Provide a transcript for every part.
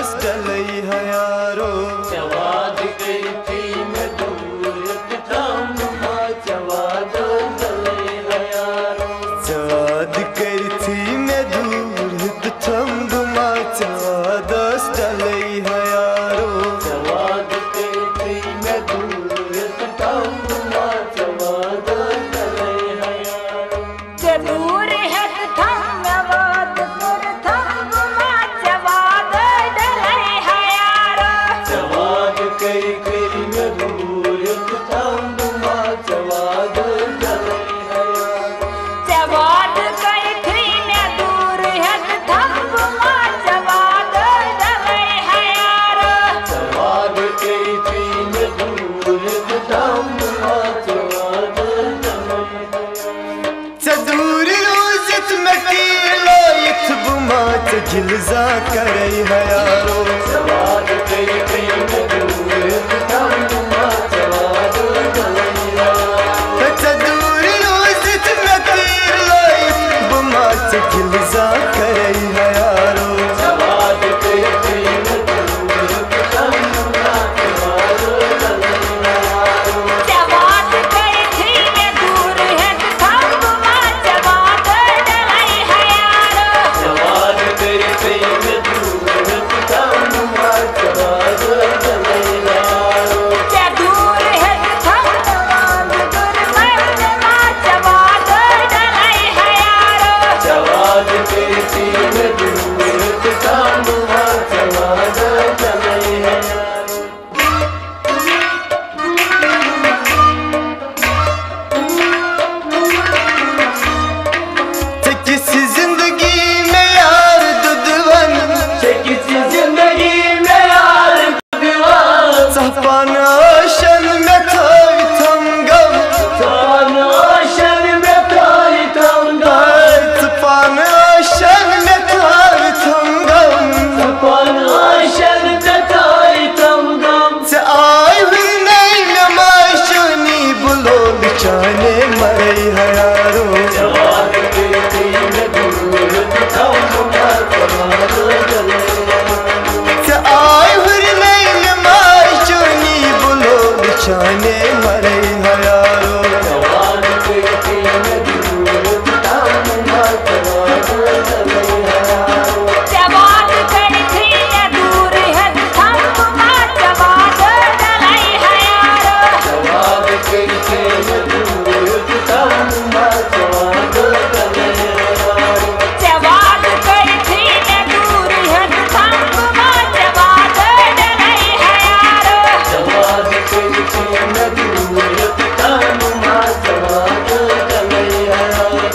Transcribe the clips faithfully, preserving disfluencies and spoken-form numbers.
डलई है यारो जवाद करती मैं दूर थाम जवाद डलई है यारो जवाद करती मैं दूर थम गुमा जवाद डलई है यारो जवाद करती मैं दूर थाम जवाद डलई है यारो जरूर है थम जवाद कर थम गुमा जवाद डलई है यारो जवाद कई कई मैं दूर थाम जवाद डलई है यारो जवाद कई थी मैं दूर है थम गुमा जवाद डलई है यारो जवाद कई थी मैं दूर थाम जवाद डलई है चदूर रोजत मकीलो इथ बुमा जिलजा करई है यारो जवाद कई कई मैं दूर थाम जवाद डलई है यारो चदूर रोजत मकीलो इथ बुमा जिलजा करई है यारो जवाद कई कई मैं दूर थाम जवाद डलई है यारो जवाद कई थी मैं दूर है थम गुमा जवाद डलई है यारो जवाद कई कई मैं दूर थाम जवाद डलई है यारो जरूर है थम जवाद कर मैं जवाद डलई है यारो जवाद करती मैं दूर थाम जवाद डलई है यारो किसी जिंदगी में यार दुदवन से किसी जिंदगी में यार दीवार सफान ओशन में थोई थम गम तूफान ओशन में थाई थम तूफान ओशन में थोई थम गम तूफान ओशन में थाई थम गम से आई हुई नई नमाशुनी बुलो बिचाने मरई है यारो जवाद करती मैं दूर थाम जवाद डलई है से आई हुई नई नमाशुनी बुलो बिचाने मरई है यारो जवाद करती मैं दूर थाम जवाद डलई है यारो जवाद कई थी मैं दूर है थम गुमा जवाद डलई है यारो जवाद करती मैं दूर थाम जवाद डलई है यारो जवाद कई थी मैं दूर है थम गुमा जवाद डलई है यारो जवाद करती मैं दूर थाम जवाद डलई है यारो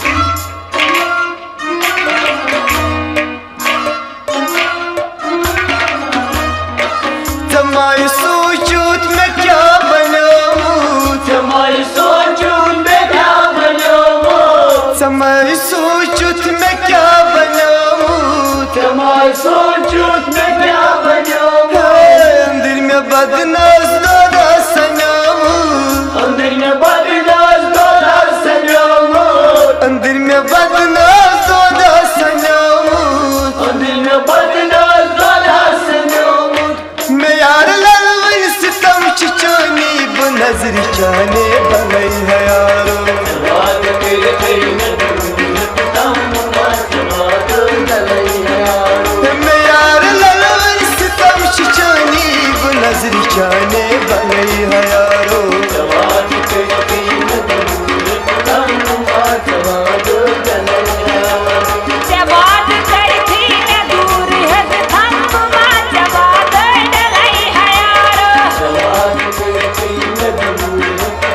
तुम्हारी सोचूत में क्या बनाऊं तुम्हारी सोचूं मैं क्या बनाऊं तुम्हारी सोचूत में क्या बनाऊं तुम्हारी सोचूं मैं क्या बनाऊं अंदर में बदनाज दोदा सनाऊं अंदर में बदनाज दोदा सनाऊं अंदर में बदनाज दोदा सनाऊं अंदर में बदनाज दोदा सनाऊं मैं यार ललवन सितम चिचानी नजर जाने बनई है यारो जवाद करती मैं दूर थाम जवाद डलई है यारो मैं यार ललवन सितम चिचानी नजर जाने बनई है यारो जवाद करती मैं दूर थाम जवाद डलई है यारो जवाद कई थी मैं दूर है थम गुमा जवाद डलई है यारो जवाद करती मैं दूर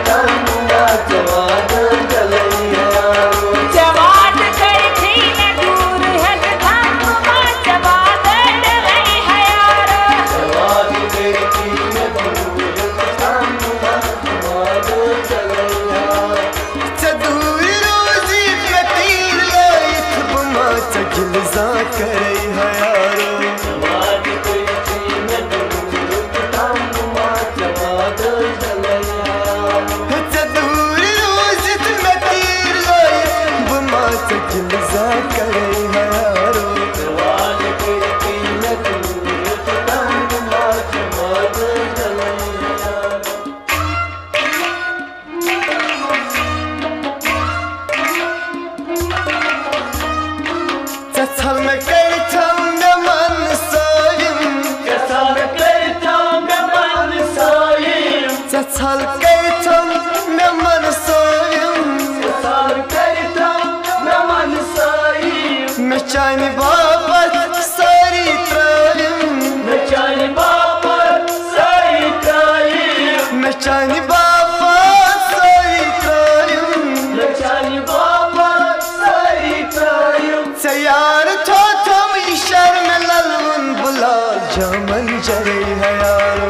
चमन जरे है यारो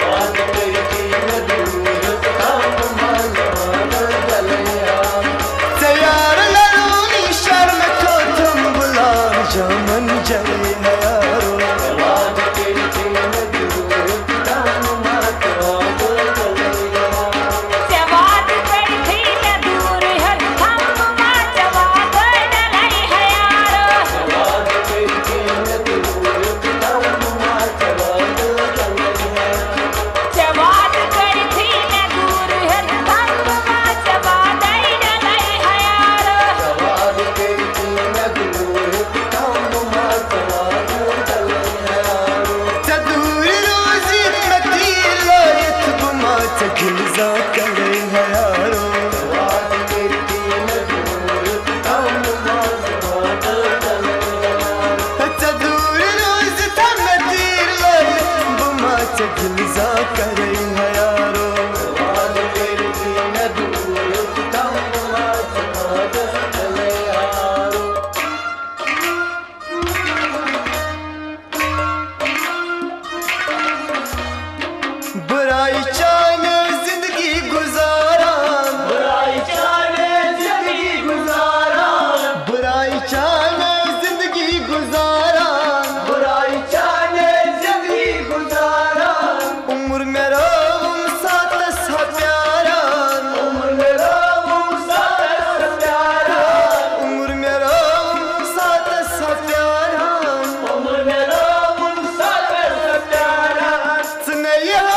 तैयार लरूनी शर्म को तुम बुला चमन जरे है यारो बुराई चाने जिंदगी गुजारा बुराई चाने जिंदगी गुजारा बुराई चाने जिंदगी गुजारा बुराई चाने जिंदगी गुजारा उम्र मेरा साथ सा प्यारा उम्र मेरा साथ सा प्यारा उम्र मेरा साथ सा प्यारा उम्र मेरा साथ सा प्यारा सुने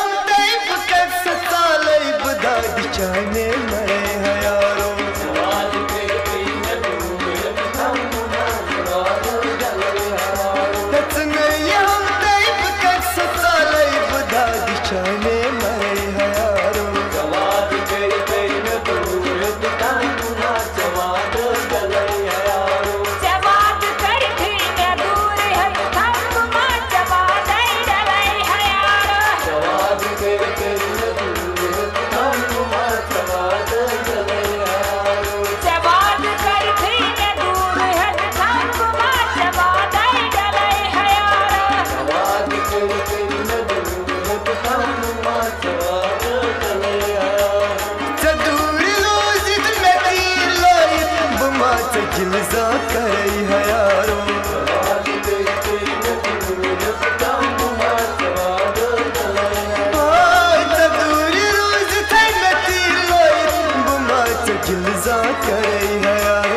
चाने मरे है यारो हम दैव कर सता लई बुधा चाने मरे है यारो जिलजा करई है यारो तदूरी रोज थे मैं तीर लाई बुमा से जिलजा करई है यारो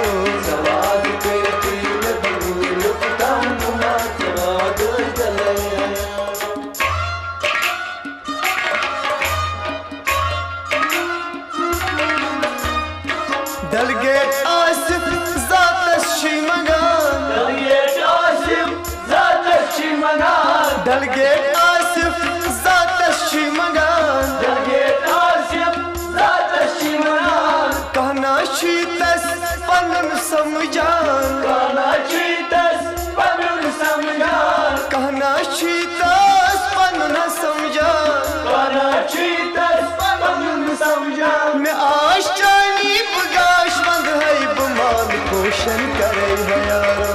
Delegate Asif Zat Shimagan Delegate Asif Zat Shimagan Delegate Asif Zat Shimagan Delegate Asif Zat Shimagan Kahna Shitas Panun Samjan Kahna Shitas Panun Samjan Kahna Shitas Panun Samjan Kahna Shitas Panun Samjan मैं आशानी बगाश बंद है बमान पोषण करे है यारो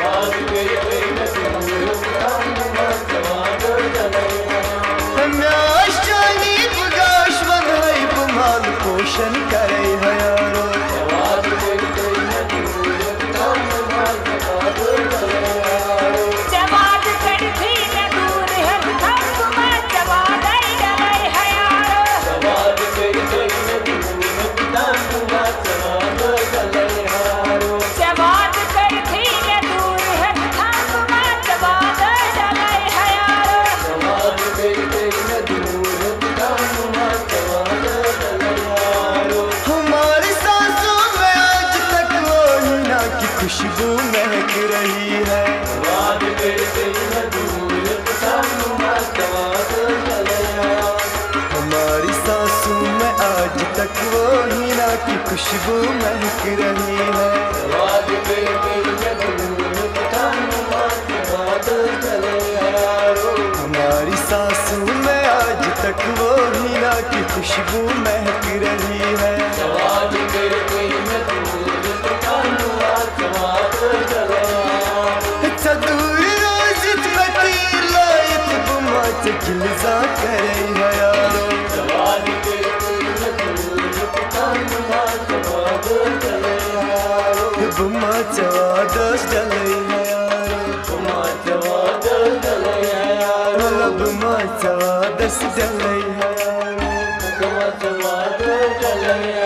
मैं आशानी बगाश बंद है बमान पोषण करे है यारो खुशबू महक रही है हमारी सांसों में आज तक वो हीना की खुशबू महक रही है हमारी सांसों में आज तक वो हीना की खुशबू महक रही है दूर रोज मैं तीर लाई से जिलजा करे है यारो बुमा चवादस डले है यारो बुमा चवादस डले है यारो बुमा चवादस डले है यारो बुमा चवादस डले